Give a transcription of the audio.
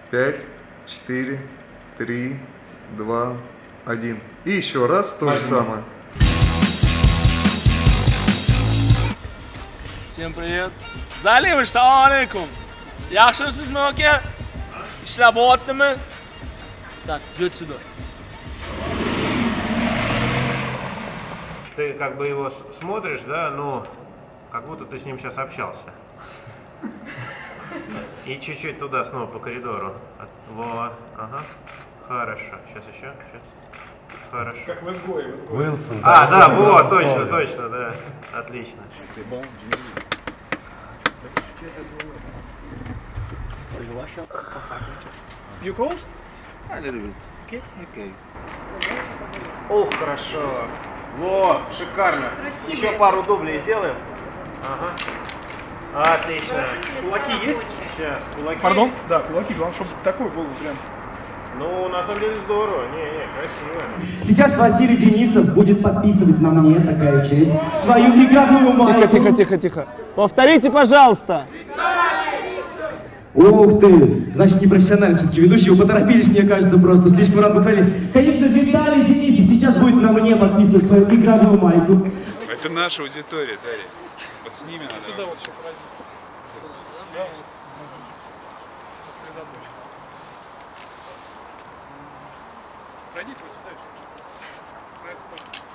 5, 4, 3, 2, 1. И еще раз то же самое. Всем привет. Залим, assalomu alaykum. Yaxshimisizmi aka? Ishlab bo'lyaptimi? Так, идёт сюда. Ты как бы его смотришь, да, ну, как будто ты с ним сейчас общался. И чуть-чуть туда снова по коридору. Во, ага. Хорошо. Сейчас еще. Сейчас. Хорошо. Как в изгое, Уилсон. А, да, вот, точно, точно, да. Отлично. You cold? A little bit. Okay. Ох, хорошо. Во, шикарно. Еще пару дублей сделаем. Ага. Отлично. Кулаки есть? Сейчас, кулаки. Пардон? Да, кулаки. Главное, чтобы такой был прям. Ну, на самом деле здорово. Не, красиво. Сейчас Василий Денисов будет подписывать на мне, такая честь, свою игровую майку. Тихо. Повторите, пожалуйста. Ух ты! Значит, непрофессиональный все-таки ведущий. Вы поторопились, мне кажется, просто слишком рано похвалили. Конечно, Виталий Денисов сейчас будет на мне подписывать свою игровую майку. Это наша аудитория, Дарья. Вот с ними надо. Сюда вот еще пройдите вот сюда.